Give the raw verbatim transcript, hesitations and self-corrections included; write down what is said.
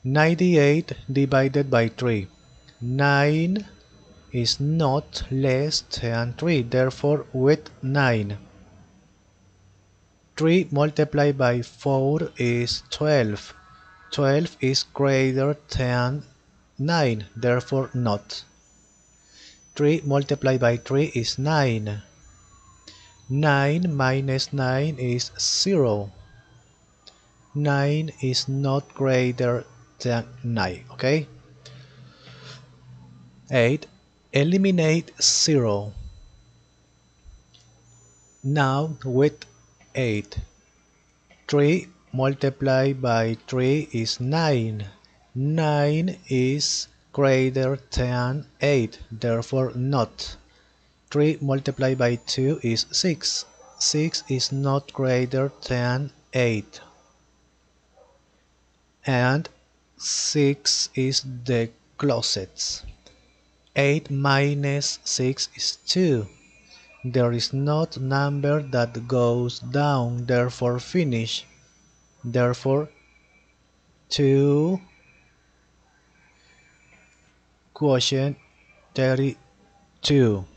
ninety-eight divided by three. nine is not less than three, therefore with nine. three multiplied by four is twelve. twelve is greater than nine, therefore not. three multiplied by three is nine. nine minus nine is zero. nine is not greater than nine, okay? eight. Eliminate zero. Now with eight. three multiplied by three is nine. nine is greater than eight, therefore not. three multiplied by two is six. six is not greater than eight. And six is the closest. eight minus six is two. There is not number that goes down, therefore finish. Therefore two quotient thirty-two.